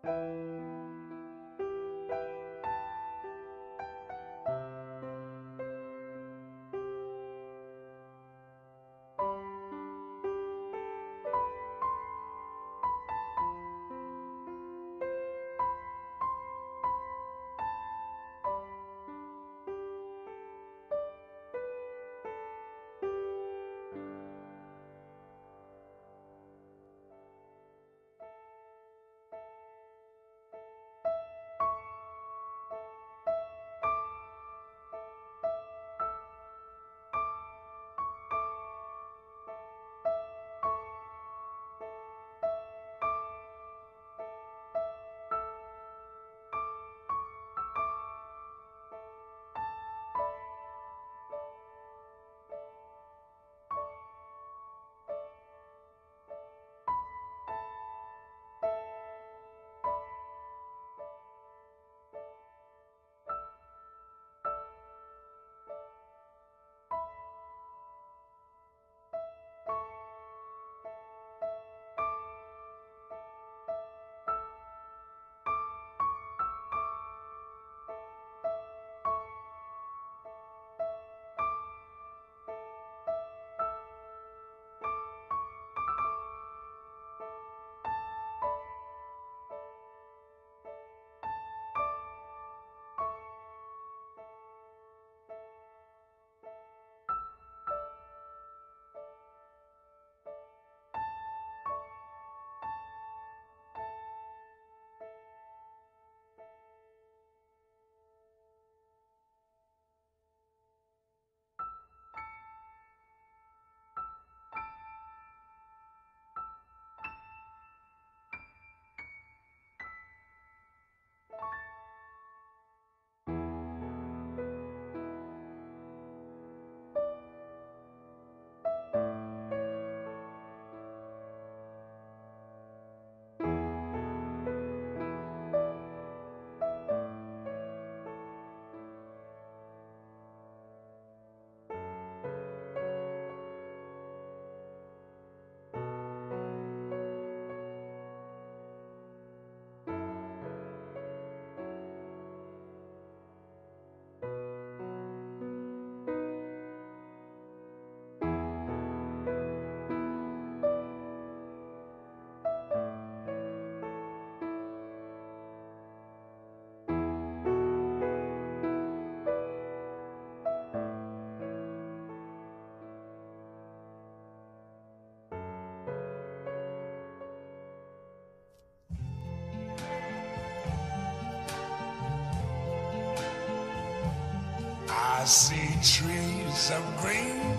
I see trees of green,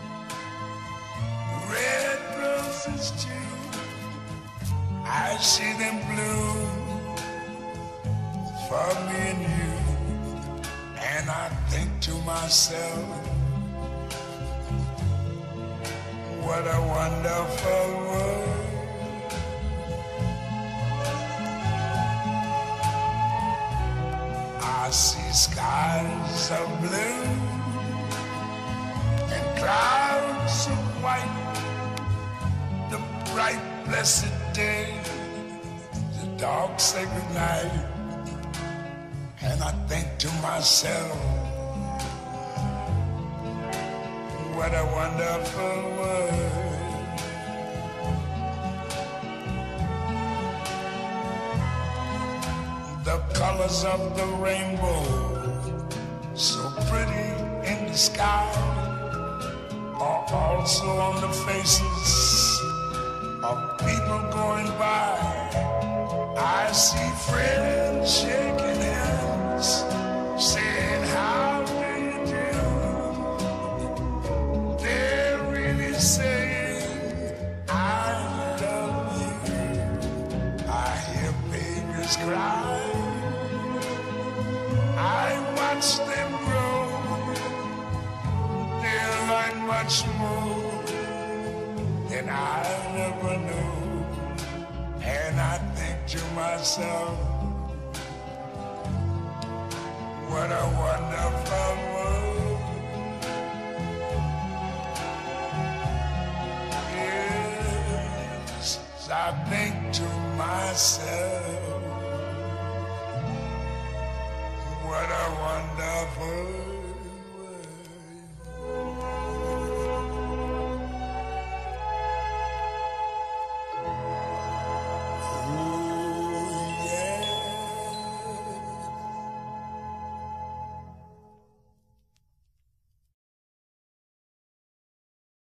red roses too. I see them bloom for me and you. And I think to myself, what a wonderful world. I see skies of blue and clouds of white, the bright blessed day, the dark sacred night. And I think to myself, what a wonderful world. The colors of the rainbow, so pretty in the sky, are also on the faces of people going by. I see friends shaking hands, saying, how do you do? They're really saying, I love you. I hear babies cry. I watch them grow. They'll learn much more than I never knew. And I think to myself, what a wonderful world. Yes, I think to myself,